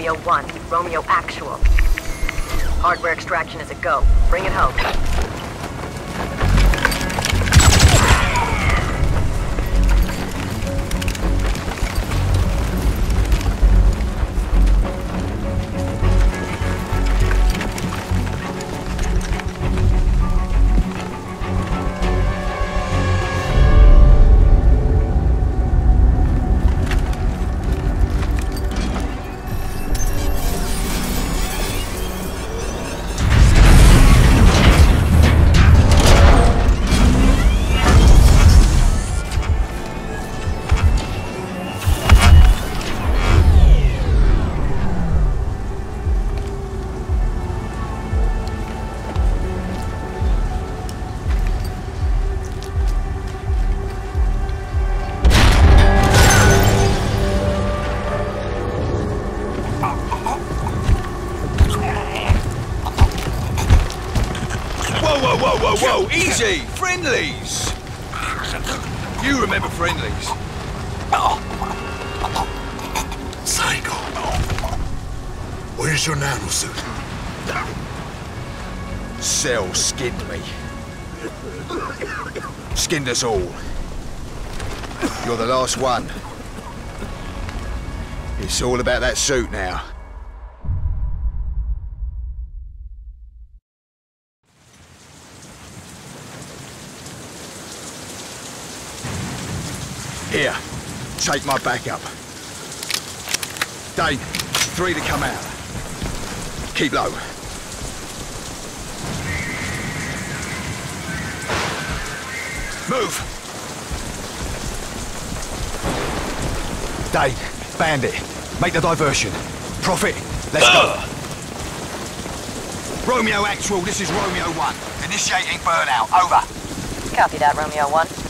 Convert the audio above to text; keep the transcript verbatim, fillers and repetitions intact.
Romeo one, Romeo Actual. Hardware extraction is a go. Bring it home. Whoa, whoa, whoa, whoa! Easy! Friendlies! You remember friendlies? Psycho. Where's your nanosuit? Cell skinned me. Skinned us all. You're the last one. It's all about that suit now. Here, take my backup. Dane, three to come out. Keep low. Move! Dane, Bandit, make the diversion. Prophet, let's go. Romeo Actual, this is Romeo one. Initiating burnout, over. Copy that, Romeo one.